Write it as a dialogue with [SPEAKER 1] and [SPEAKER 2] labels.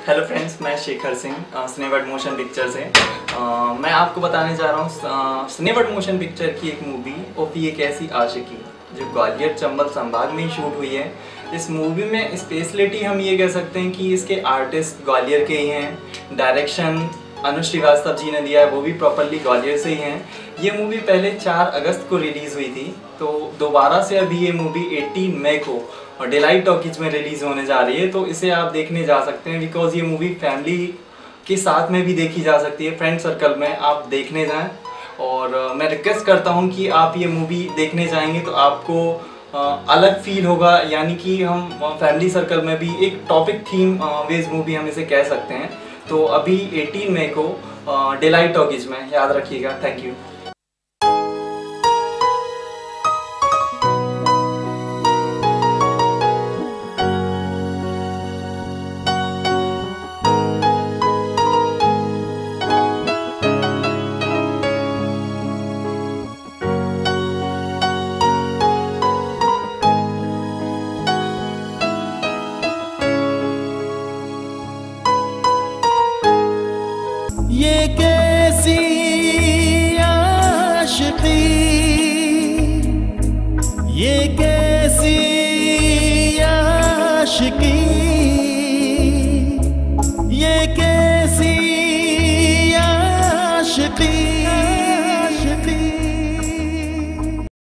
[SPEAKER 1] Hello friends, मैं शेखर सिंह स्नेवर्ड motion picture से। मैं आपको बताने जा रहा हूँ स्नेवर्ड मोशन पिक्चर की एक मूवी ओ पी एक ऐसी आशिकी, जो ग्वालियर चंबल संभाग में ही शूट हुई है। इस मूवी में स्पेशलिटी हम ये कह सकते हैं कि इसके आर्टिस्ट ग्वालियर के ही हैं। डायरेक्शन अनुज श्रीवास्तव जी ने दिया है, वो भी प्रॉपरली ग्वालियर से ही हैं। ये मूवी पहले 4 अगस्त को रिलीज़ हुई थी, तो दोबारा से अभी ये मूवी 18 मई को और डिलाइट टॉकीज में रिलीज़ होने जा रही है। तो इसे आप देखने जा सकते हैं, बिकॉज ये मूवी फैमिली के साथ में भी देखी जा सकती है। फ्रेंड सर्कल में आप देखने जाएं, और मैं रिक्वेस्ट करता हूं कि आप ये मूवी देखने जाएंगे तो आपको अलग फील होगा। यानी कि हम फैमिली सर्कल में भी एक टॉपिक थीम बेस्ड मूवी हम इसे कह सकते हैं। तो अभी 18 मई को डिलाइट टॉकीज में, याद रखिएगा। Thank you.
[SPEAKER 2] ये कैसी आशिकी, ये कैसी आशिकी।